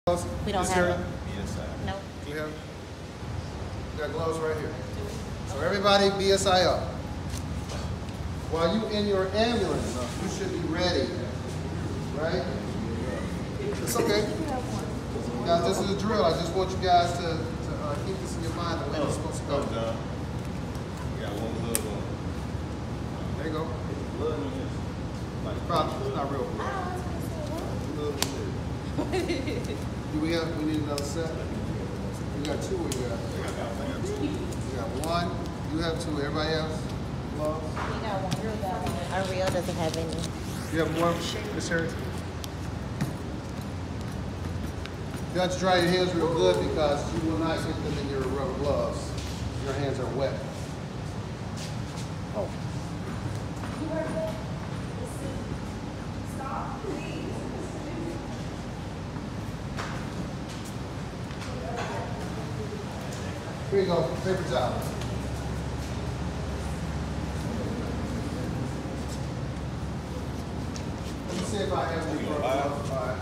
We don't have them. No. You have? You got gloves right here. So everybody BSI up. While you in your ambulance, you should be ready. Right? It's okay. Guys, this is a drill. I just want you guys to keep this in your mind the way it's supposed to go. We got one glove on. There you go. Blood in this. It's not real blood. We need another set? We got two or you got? We got one. You have two. Everybody else? Gloves? We got one. Our reel doesn't have any. You have one, Miss Harris? You have to dry your hands real good because you will not get them in your rubber gloves. Your hands are wet. Oh. Stop, please. Here you go, paper towel. Let me see if I have any gloves. All right.